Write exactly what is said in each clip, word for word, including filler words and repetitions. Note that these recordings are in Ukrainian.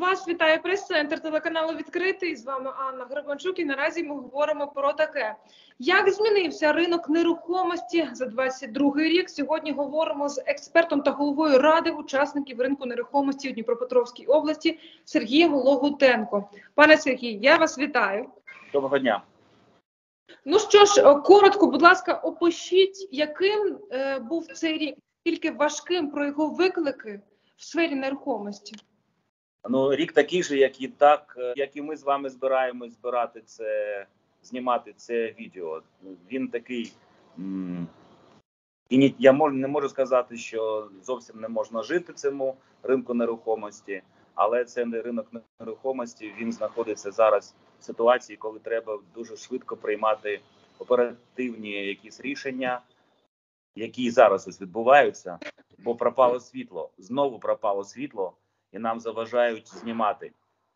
Вас вітає прес-центр телеканалу «Відкритий». З вами Анна Гребанчук і наразі ми говоримо про таке. Як змінився ринок нерухомості за двадцять другий рік? Сьогодні говоримо з експертом та головою Ради учасників ринку нерухомості у Дніпропетровській області Сергієм Логутенко. Пане Сергій, я вас вітаю. Доброго дня. Ну що ж, коротко, будь ласка, опишіть, яким е, був цей рік, тільки важким, про його виклики в сфері нерухомості. Ну, рік такий же, як і так, як і ми з вами збираємось збирати це, знімати це відео. Він такий, м і я мож, не можу сказати, що зовсім не можна жити цьому ринку нерухомості, але це не ринок нерухомості, він знаходиться зараз в ситуації, коли треба дуже швидко приймати оперативні якісь рішення, які зараз ось відбуваються, бо пропало світло, знову пропало світло, і нам заважають знімати.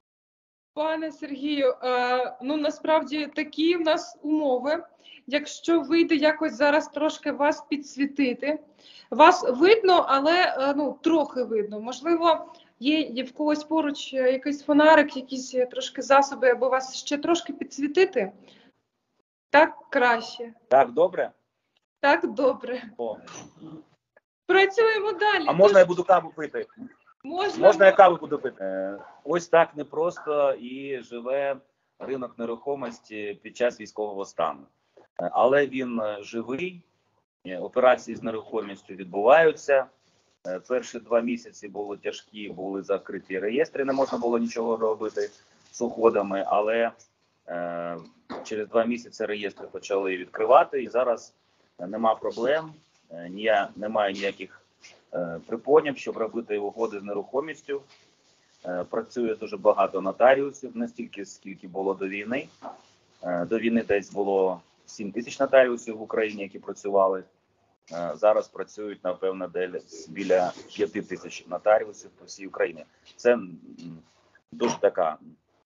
Пане Сергію, е, ну насправді такі в нас умови. Якщо вийде якось зараз трошки вас підсвітити, вас видно, але е, ну трохи видно. Можливо, є, є в когось поруч якийсь фонарик, якісь трошки засоби, аби вас ще трошки підсвітити? Так краще. Так, добре? Так, добре. О. Працюємо далі. А можна Тож... я буду каву пити? Можна, Можна я каву буду пити? Ось так непросто і живе ринок нерухомості під час військового стану. Але він живий, операції з нерухомістю відбуваються. Перші два місяці були тяжкі, були закриті реєстри, не можна було нічого робити з уходами, але е, через два місяці реєстри почали відкривати і зараз нема проблем, ні, немає ніяких припонів, щоб робити угоди з нерухомістю. Працює дуже багато нотаріусів, не стільки, скільки було до війни. До війни десь було сім тисяч нотаріусів в Україні, які працювали. Зараз працюють, напевно, десь біля п'яти тисяч нотаріусів по всій Україні. Це дуже така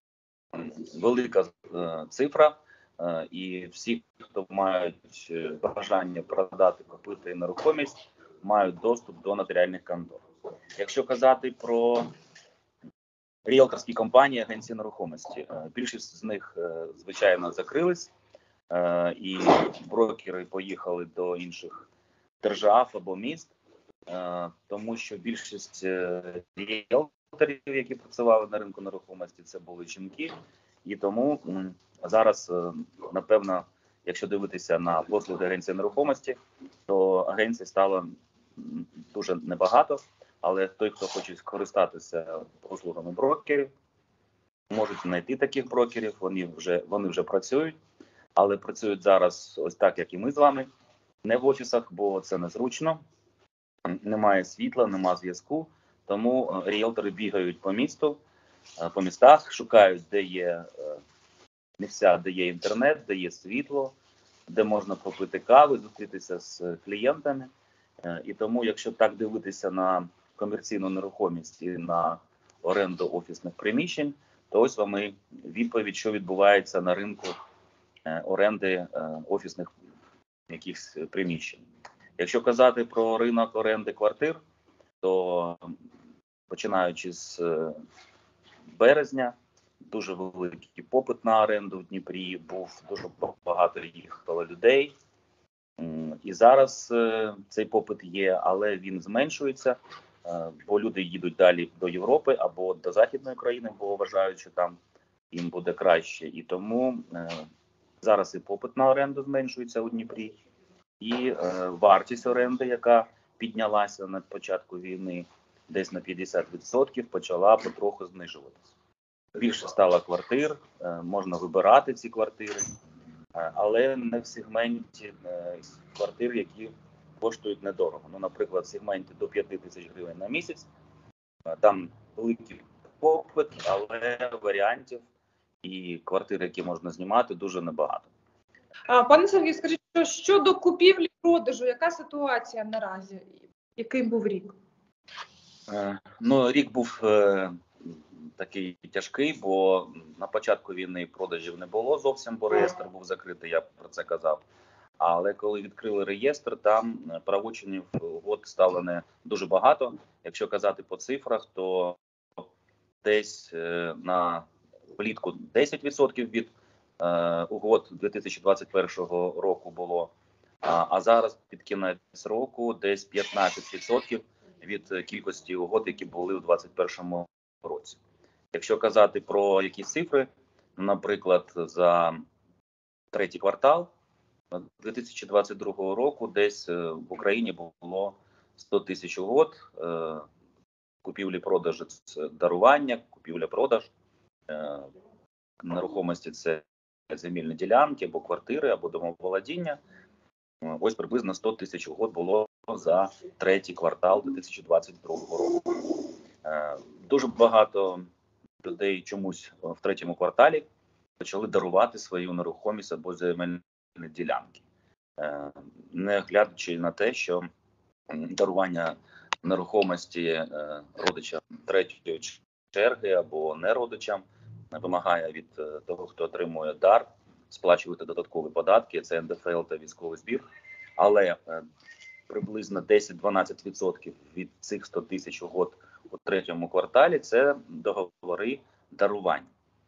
велика цифра. І всі, хто мають бажання продати, купити нерухомість, мають доступ до нотаріальних контор. Якщо казати про ріелторські компанії, агенції нерухомості, більшість з них, звичайно, закрились, і брокери поїхали до інших держав або міст, тому що більшість ріелторів, які працювали на ринку нерухомості, це були жінки, і тому зараз, напевно, якщо дивитися на послуги агенції нерухомості, то агенцій стало дуже небагато, але той, хто хоче скористатися послугами брокерів, можуть знайти таких брокерів, вони вже, вони вже працюють, але працюють зараз ось так, як і ми з вами, не в офісах, бо це незручно, немає світла, немає зв'язку, тому ріелтори бігають по місту, по містах, шукають, де є місця, де є інтернет, де є світло, де можна попити каву, зустрітися з клієнтами. І тому, якщо так дивитися на комерційну нерухомість і на оренду офісних приміщень, то ось вам і відповідь, що відбувається на ринку оренди офісних якихось приміщень. Якщо казати про ринок оренди квартир, то починаючи з березня, дуже великий попит на оренду в Дніпрі, був дуже багато їхало людей. І зараз е, цей попит є, але він зменшується, е, бо люди їдуть далі до Європи або до Західної країни, бо вважають, що там їм буде краще. І тому е, зараз і попит на оренду зменшується у Дніпрі, і е, вартість оренди, яка піднялася на початку війни десь на п'ятдесят відсотків, почала потроху знижуватися. Більше стало квартир, е, можна вибирати ці квартири. Але не в сегменті квартир, які коштують недорого. Ну, наприклад, в сегменті до п'яти тисяч гривень на місяць. Там великий попит, але варіантів і квартир, які можна знімати, дуже небагато. А, пане Сергій, скажіть, що щодо купівлі-продажу, яка ситуація наразі? Який був рік? Е, ну, рік був е, такий тяжкий, бо на початку війни продажів не було зовсім, бо реєстр був закритий, я про це казав. Але коли відкрили реєстр, там правочинів угод стало не дуже багато. Якщо казати по цифрах, то десь на влітку десять відсотків від е, угод дві тисячі двадцять першого року було, а, а зараз під кінець року десь п'ятнадцять відсотків від кількості угод, які були у двадцять першому році. Якщо казати про якісь цифри, наприклад, за третій квартал дві тисячі двадцять другого року десь в Україні було сто тисяч угод, е, купівлі-продажі – це дарування, купівля-продаж, е, нерухомості – це земельні ділянки або квартири, або домоволодіння. Ось приблизно сто тисяч угод було за третій квартал дві тисячі двадцять другого року. Е, дуже багато людей чомусь в третьому кварталі почали дарувати свою нерухомість або земельні ділянки, е, не глядячи на те, що дарування нерухомості е, родичам третьої черги або не родичам вимагає від е, того, хто отримує дар, сплачувати додаткові податки, це ен де еф ел та військовий збір, але е, приблизно десять-дванадцять відсотків від цих сто тисяч угод у третьому кварталі – це договори дарувань.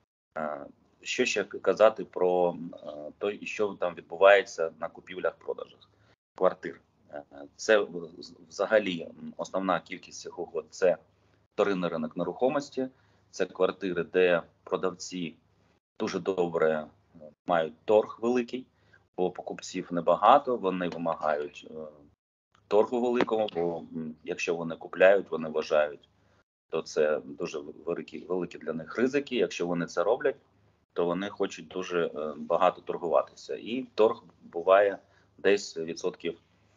Е, що ще казати про е, те, що там відбувається на купівлях-продажах квартир? Е, це взагалі основна кількість цих угод – це вторинний ринок нерухомості, це квартири, де продавці дуже добре мають торг великий, бо покупців небагато, вони вимагають е, торгу великого, бо якщо вони купляють, вони вважають, то це дуже великі, великі для них ризики. Якщо вони це роблять, то вони хочуть дуже е, багато торгуватися. І торг буває десь відсотків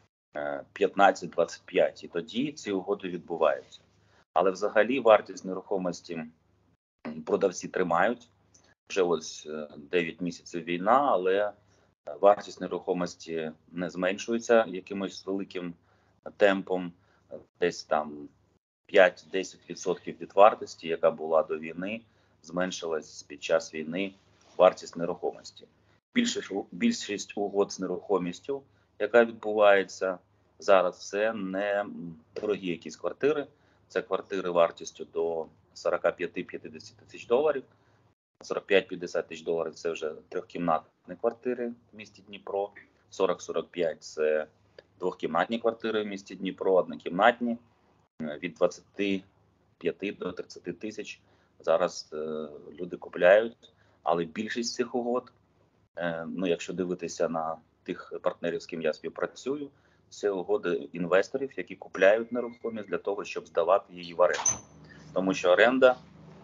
п'ятнадцять-двадцять п'ять, і тоді ці угоди відбуваються. Але взагалі вартість нерухомості продавці тримають. Вже ось дев'ять місяців війна, але вартість нерухомості не зменшується якимось великим темпом. Десь там п'ять-десять відсотків від вартості, яка була до війни, зменшилась під час війни вартість нерухомості. Більшість, більшість угод з нерухомістю, яка відбувається зараз, це не дорогі якісь квартири. Це квартири вартістю до сорок п'ять-п'ятдесят тисяч доларів. сорок п'ять-п'ятдесят тисяч доларів – це вже трьохкімнатні квартири в місті Дніпро. сорок-сорок п'ять – це двохкімнатні квартири в місті Дніпро, однокімнатні. Від двадцяти п'яти до тридцяти тисяч зараз е, люди купляють. Але більшість цих угод, е, ну якщо дивитися на тих партнерів, з ким я співпрацюю, це угоди інвесторів, які купляють нерухомість для того, щоб здавати її в оренду. Тому що оренда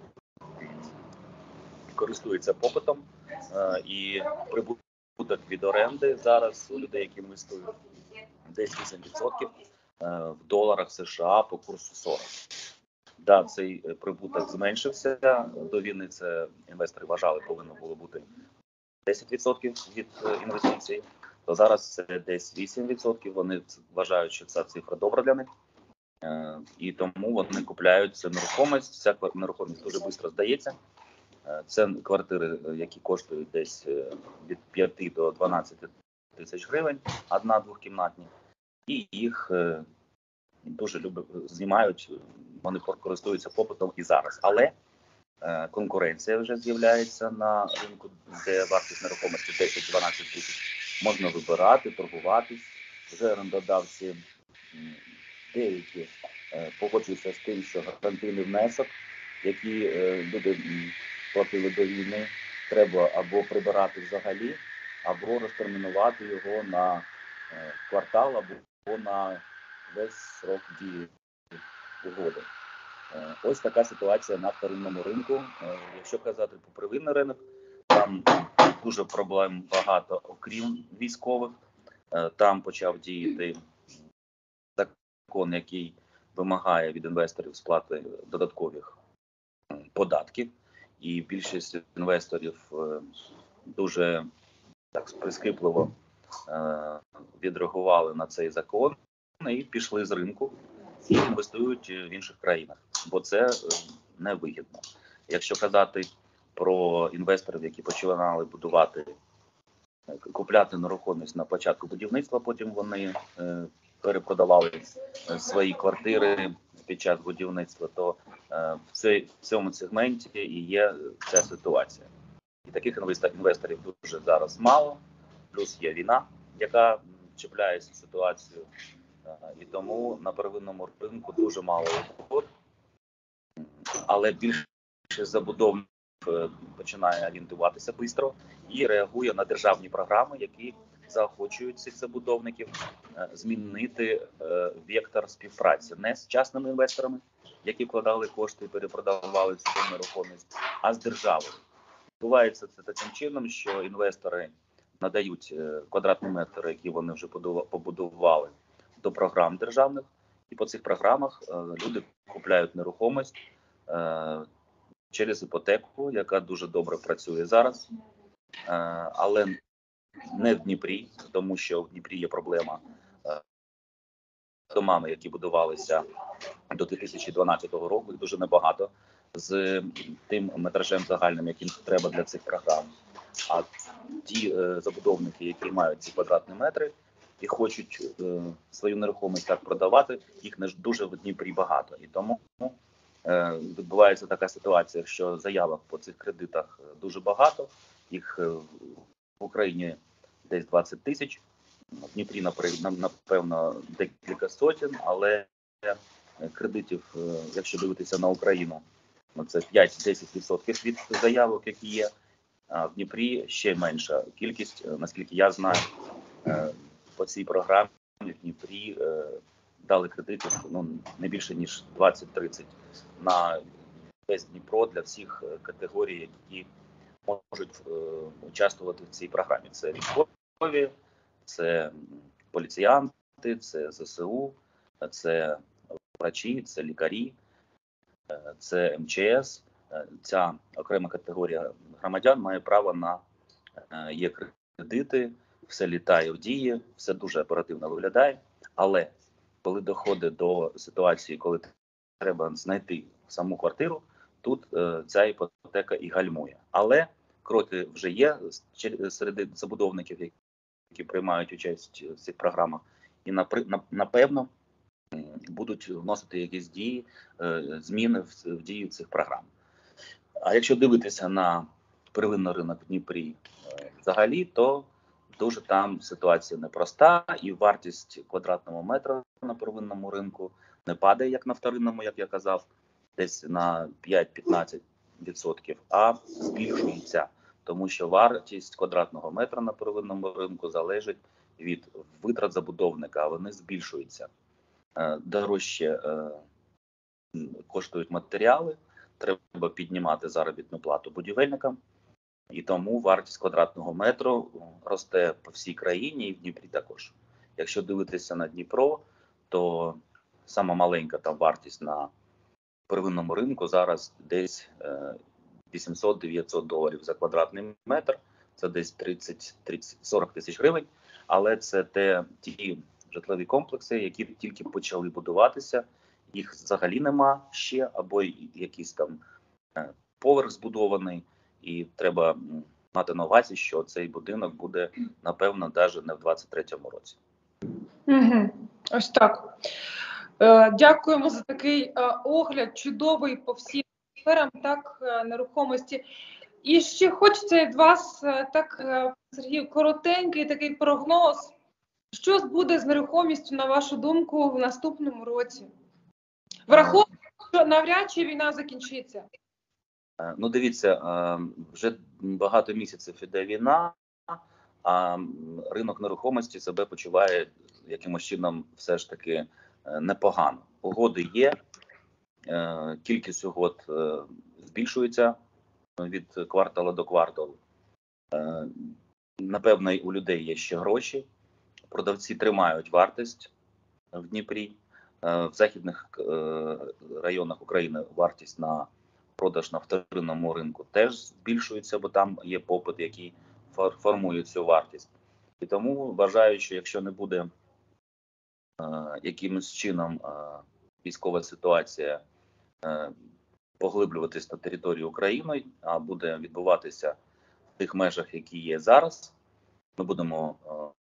користується попитом, е, і прибуток від оренди зараз у людей, які інвестують, десь вісім відсотків е, в доларах США по курсу сорок. Да, цей прибуток зменшився. До війни це інвестори вважали, повинно було бути десять відсотків від інвестицій. То зараз це десь вісім відсотків. Вони вважають, що ця цифра добра для них. Е, і тому вони купляють цю нерухомість. Ця нерухомість дуже швидко здається. Е, це квартири, які коштують десь від п'яти до дванадцяти тисяч гривень, одна-двохкімнатні. І їх е, дуже люблять, знімають, вони користуються попитом і зараз. Але е, конкуренція вже з'являється на ринку, де вартість нерухомості десять-дванадцять тисяч. Можна вибирати, торгуватись. Вже орендодавці деякі е, погоджуються з тим, що гарантійний внесок, який е, люди м, платили до війни, треба або прибирати взагалі, або розтермінувати його на е, квартал, або на весь срок дії угоди. Е, ось така ситуація на вторинному ринку. Е, якщо казати про первинний ринок, там дуже проблем багато, окрім військових. Там почав діяти закон, який вимагає від інвесторів сплати додаткових податків. І більшість інвесторів дуже так прискіпливо відреагували на цей закон і пішли з ринку і інвестують в інших країнах, бо це невигідно. Якщо казати про інвесторів, які починали будувати, купляти нерухомість на початку будівництва, потім вони е, перепродавали свої квартири під час будівництва, то в цьому сегменті і є ця ситуація. І таких інвесторів дуже зараз мало, плюс є війна, яка чіпляє цю ситуацію, і тому на первинному ринку дуже мало угод, але більше забудовник починає орієнтуватися швидко і реагує на державні програми, які заохочують цих забудовників змінити вектор співпраці не з частними інвесторами, які вкладали кошти і перепродавали цю нерухомість, а з державою. Відбувається це таким чином, що інвестори надають квадратні метри, які вони вже побудували, до програм державних, і по цих програмах люди купляють нерухомість через іпотеку, яка дуже добре працює зараз, але не в Дніпрі, тому що в Дніпрі є проблема з домами, які будувалися до дві тисячі дванадцятого року, їх дуже небагато, з тим метражем загальним, яким треба для цих програм. А ті е, забудовники, які мають ці квадратні метри і хочуть е, свою нерухомість так продавати, їх не дуже в Дніпрі багато. І тому е, відбувається така ситуація, що заявок по цих кредитах дуже багато, їх е, в Україні десь двадцять тисяч, в Дніпрі, напевно, декілька сотень, але кредитів, якщо дивитися на Україну, це п'ять-десять відсотків від заявок, які є, а в Дніпрі ще менша кількість. Наскільки я знаю, по цій програмі в Дніпрі дали кредитів ну, не більше, ніж двадцять-тридцять на весь Дніпро для всіх категорій, які можуть участвувати в цій програмі. Це військові, це поліціянти, це зе се у, це врачі, це лікарі, це ем че ес. Ця окрема категорія громадян має право на є кредити, все літає в дії, все дуже оперативно виглядає. Але коли доходить до ситуації, коли треба знайти саму квартиру, тут ця іпотека і гальмує. Але кроки вже є серед забудовників, які приймають участь в цих програмах, і напевно будуть вносити якісь дії, зміни в дію цих програм. А якщо дивитися на первинний ринок в Дніпрі взагалі, то дуже там ситуація непроста, і вартість квадратного метра на первинному ринку не падає, як на вторинному, як я казав, десь на п'ять-п'ятнадцять відсотків, а збільшується. Тому що вартість квадратного метра на первинному ринку залежить від витрат забудовника, а вони збільшуються. Дорожче коштують матеріали, треба піднімати заробітну плату будівельникам, і тому вартість квадратного метру росте по всій країні і в Дніпрі також. Якщо дивитися на Дніпро, то сама маленька там вартість на первинному ринку зараз десь вісімсот-дев'ятсот доларів за квадратний метр, це десь тридцять-сорок тисяч гривень, але це те, ті житлові комплекси, які тільки почали будуватися, їх взагалі нема ще, або якийсь там поверх збудований, і треба мати на увазі, що цей будинок буде, напевно, навіть не в двадцять третьому році. Угу. Ось так. Е, дякуємо за такий е, огляд, чудовий по всім сферам, так, е, нерухомості. І ще хочеться від вас, е, так, е, Сергію, коротенький такий прогноз. Що буде з нерухомістю, на вашу думку, в наступному році? Враховуючи, що навряд чи війна закінчиться. Ну, дивіться, вже багато місяців іде війна, а ринок нерухомості себе почуває якимось чином все ж таки непогано. Угоди є, кількість угод збільшується від кварталу до кварталу. Напевно, у людей є ще гроші. Продавці тримають вартість в Дніпрі. В західних районах України вартість на продаж на вторинному ринку теж збільшується, бо там є попит, який формує цю вартість. І тому вважаю, що якщо не буде якимось чином військова ситуація поглиблюватись на територію України, а буде відбуватися в тих межах, які є зараз, ми будемо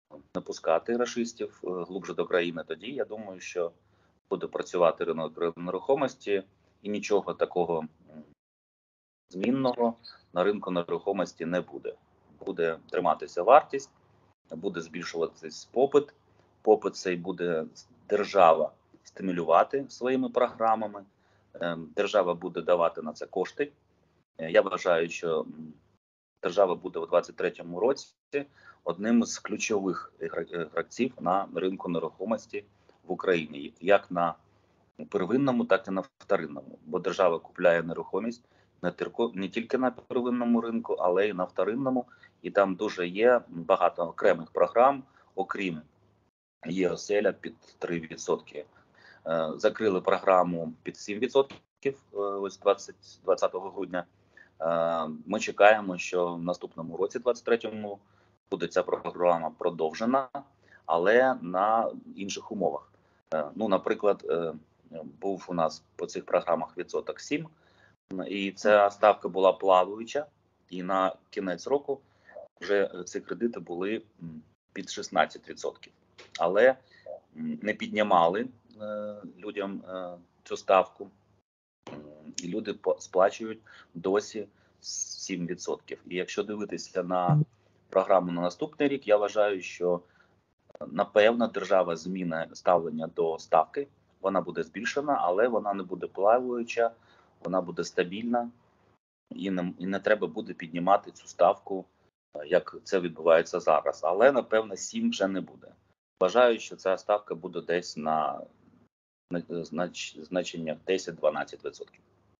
не пускати рашистів е, глубже до країни, тоді я думаю, що буде працювати ринок нерухомості і нічого такого змінного на ринку нерухомості не буде. Буде триматися вартість, буде збільшуватись попит. Попит цей буде держава стимулювати своїми програмами. Держава буде давати на це кошти. Я вважаю, що держава буде у двадцять третьому році одним з ключових гравців на ринку нерухомості в Україні, як на первинному, так і на вторинному. Бо держава купляє нерухомість не тільки на первинному ринку, але й на вторинному. І там дуже є багато окремих програм, окрім є оселя під три відсотки. Закрили програму під сім відсотків ось двадцятого грудня. Ми чекаємо, що в наступному році, двадцять третьому, буде ця програма продовжена, але на інших умовах. Ну, наприклад, був у нас по цих програмах відсоток сім, і ця ставка була плаваюча, і на кінець року вже ці кредити були під шістнадцять відсотків. Але не піднімали людям цю ставку, і люди сплачують досі сім відсотків. І якщо дивитися на програму на наступний рік, я вважаю, що напевно держава зміни ставлення до ставки, вона буде збільшена, але вона не буде плаваюча, вона буде стабільна, і не, і не треба буде піднімати цю ставку, як це відбувається зараз. Але, напевно, сім вже не буде. Вважаю, що ця ставка буде десь на, на знач, значеннях десять-дванадцять відсотків.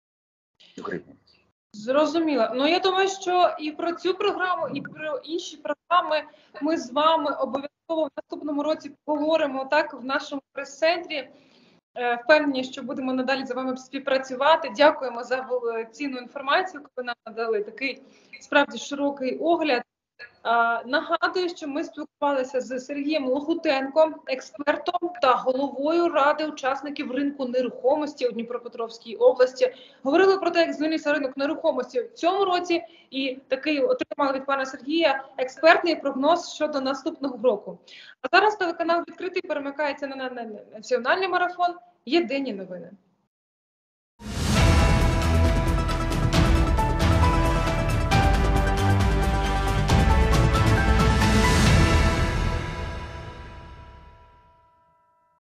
Зрозуміло. Ну, я думаю, що і про цю програму, і про інші програми ми з вами обов'язково в наступному році поговоримо так в нашому прес-центрі. Впевнені, що будемо надалі з вами співпрацювати. Дякуємо за цінну інформацію, яку ви нам надали. Такий справді широкий огляд. Нагадую, що ми спілкувалися з Сергієм Лохутенком, експертом та головою Ради учасників ринку нерухомості у Дніпропетровській області. Говорили про те, як змінився ринок нерухомості в цьому році, і такий отримали від пана Сергія експертний прогноз щодо наступного року. А зараз телеканал «Відкритий» перемикається на національний марафон «Єдині новини».